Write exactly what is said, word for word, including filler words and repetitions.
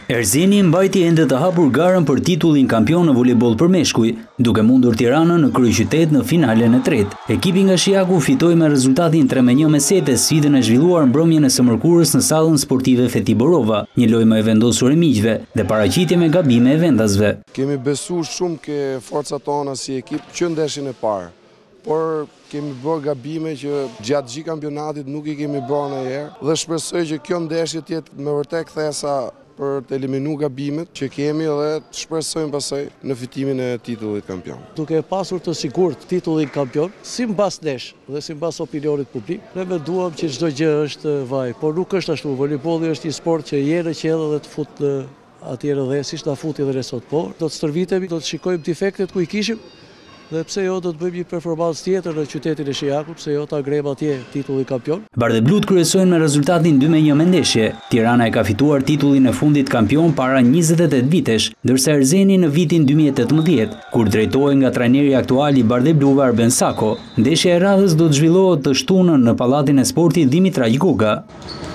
Erzeni mbajti ende të hapur garën për titullin kampion në volejboll për meshkuj, duke mundur Tiranën në kryeqytet në finalen e tretë. Ekipi nga Shiaku fitoi me rezultatin tre me një me sete sfidën e zhvilluar mbrëmjen e së mërkurës në sallën sportive Feti Borova, një lojë më e vendosur e miqve dhe paraqitje me gabime e vendasve. Kemi besuar shumë ke forcat tona si ekip që ndeshin e parë, por kemi bërë gabime që gjatë gjithë kampionatit nuk i kemi bërë ndonjëherë dhe shpresoj që kjo ndeshje të jetë me vërtet kthesa për të eliminu gabimet që kemi dhe të shpresojmë pasaj në fitimin e titullit kampion. Duke pasur të sigurt titullin kampion, si mbas nesh dhe si mbas opinionit publik, ne menduam që çdo gjë është vaj, por nuk është ashtu. Volejbolli është një sport që je në qellë dhe të fut në atjere dhe siç na futi dhe ne sot. Por do të stërvitemi, do të shikojmë defektet ku i kishim. Dhe pse jo do të bëjmë një performancë tjetër në qytetin e Shiakut, pse jo ta ngrejmë atje titullin kampion. Bardhëblut kryesojnë me rezultatin dy me një me ndeshje. Tirana e ka fituar titullin e fundit kampion para njëzet e tetë vitesh, ndërsa Erzeni në vitin dy mijë e tetëmbëdhjetë, kur drejtohej nga trajneri aktual i Bardhëbluve Arben Sako. Ndeshja e radhës do të zhvillohet të shtunën në Pallatin e Sportit Dimitraj Guga.